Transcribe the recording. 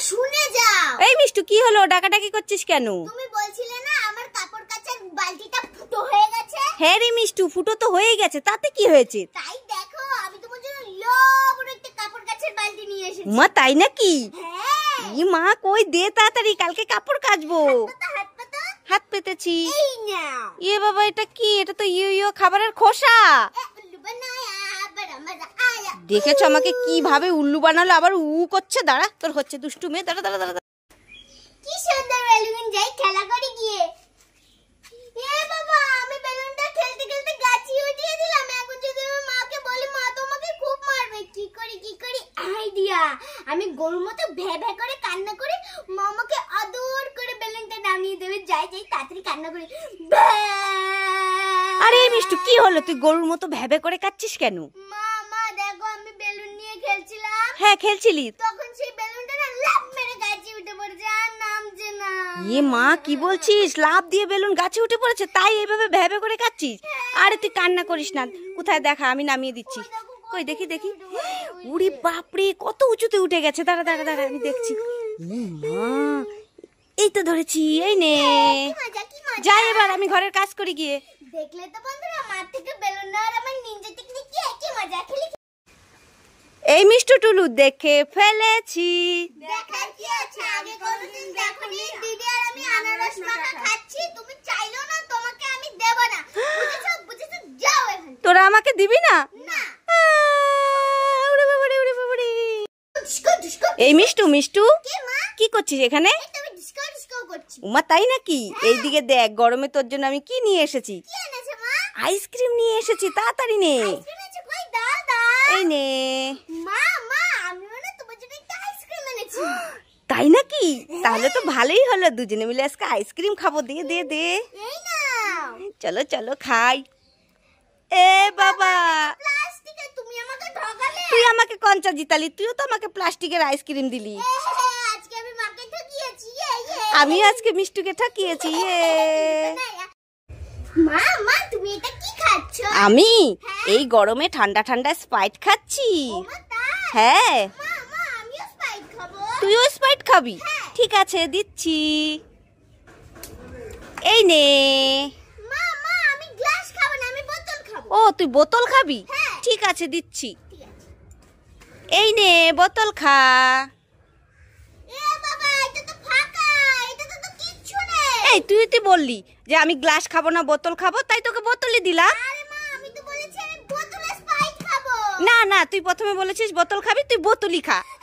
শুনে যাও। এই মিষ্টু, কি হলো? ডাকাডাকি করছিস কেন? তুমি বলছিলে না আমার কাপড় কাচার বালতিটা ফুটো হয়ে গেছে। হ্যাঁ রে মিষ্টু, ফুটো তো হয়ে গেছে, তাতে কি হয়েছে? তাই দেখো, আমি তোমার জন্য বড় একটা কাপড় কাচার বালতি নিয়ে এসেছি। মা, তাই নাকি? হ্যাঁ। ই মা, কই দে তাড়াতাড়ি, কালকে কাপড় কাচবো। হাত পাতা। হাত পেতেছি। এই নাও। ইয়ে বাবা, এটা কি? এটা তো ইয়ো খাবারের খোসা। উল্লু বানায়া বড় মজা আয়া। দেখেছো আমাকে কিভাবে উল্লু বানালো? আবার করছে। দাঁড়া, তোর হচ্ছে দুষ্টু মেয়ে। দাঁড়া দাঁড়া দাঁড়া। কি সুন্দর বেলুন, যাই খেলা করে গিয়ে। এ বাবা, আমি বেলুনটা খেলতে খেলতে গাছে উঠিয়ে দিলাম। এখন যদি আমি মাকে বলি, মা তোমাকে খুব মারবে। কি করি আইডিয়া। আমি গরুর মতো ভ্যা ভ্যা করে কান্না করে মা আমাকে আদর করে বেলুনটা নামিয়ে দেবে। যাই তাড়াতাড়ি কান্না করি। আরে মিষ্টু, কি হলো? তুই গরুর মতো ভ্যাবে করে কাচ্ছিস কেন? মা দেখো, আমি বেলুন নিয়ে খেলছিলাম। হ্যাঁ, খেলছিলি। তখন সেই বেলুনটা না লাফ মেরে গাছে উঠে পড়েছে, আর নামছে না। এ মা, কি বলছিস? লাফ দিয়ে বেলুন গাছে উঠে পড়েছে, তাই এইভাবে ভ্যাবে করে কাচ্ছিস? আরে তুই কান্না করিস না। কোথায় দেখা, আমি নামিয়ে দিচ্ছি। কই দেখি দেখি। উড়ি বাপরে, কত উঁচুতে উঠে গেছে। দাঁড়া দাঁড়া দাঁড়া, আমি দেখছি। মা, এই তো ধরেছি। এই নে, যাই এবার আমি ঘরের কাজ করি গিয়ে। দেখলে তো বন্ধুরা, মার থেকে বেলুন নেওয়ার আমার নিনজা টেকনিক কি মজা। খেলি এই মিষ্টু টুলু, দেখে ফেলেছি। দেখার কি আছে? আগে কোনদিন দেখোনি। দিদি আর আমি আনারস মাখা খাচ্ছি, তুমি চাইলো না, তোমাকে আমি দেব না। বুঝেছো? যাও এখান। তোরা আমাকে দিবি না? না। এই মিষ্টু কে মা? কি করছিস এখানে? তুমি ডিস্কো করছি। উমা, তাই নাকি? এইদিকে দেখ, গরমে তোর জন্য আমি কি নিয়ে এসেছি। কি এনেছে মা? আইসক্রিম নিয়ে এসেছি, তাড়াতাড়ি নে। আইসক্রিম এনেছে? কই দাও। এই নে। মা আমি না তোমার জন্য একটা আইসক্রিম এনেছি। তাই নাকি? তাহলে তো ভালোই হলো, দুজনে মিলে আজকে আইসক্রিম খাবো। দে দে দে। এই নাও। চলো চলো খাই। এ বাবা, প্লাস্টিকে তুমি আমাকে ঠকালে। তুই আমাকে কঞ্চা জিতালি, তুইও তো আমাকে প্লাস্টিকের আইসক্রিম দিলি। আজকে আমি মাকে ঠকিয়েছি। আমি আজকে মিষ্টুকে ঠকিয়েছি। মা তুমি এটা কি খাচ্ছ? আমি এই গরমে ঠান্ডা ঠান্ডা স্প্রাইট খাচ্ছি। হ্যাঁ। মা আমিও স্প্রাইট খাবো। তুইও স্প্রাইট খাবি? ঠিক আছে, দিচ্ছি। এই নে। মা আমি গ্লাস খাবো না, আমি বোতল খাবো। ও, তুই বোতল খাবি? ঠিক আছে, দিচ্ছি। এই নে, বোতল খা। এ বাবা, এটা তো ফাঁকা, এটাতে তো কিচ্ছু নেই। এই তুই বললি যে আমি গ্লাস খাবো না, বোতল খাবো, তাই তোকে বোতলই দিলাম। আরে মা, আমি তো বলেছি আমি বোতলে স্প্রাইট খাবো। না না, তুই প্রথমে বলেছিস বোতল খাবি, তুই বোতলই খা।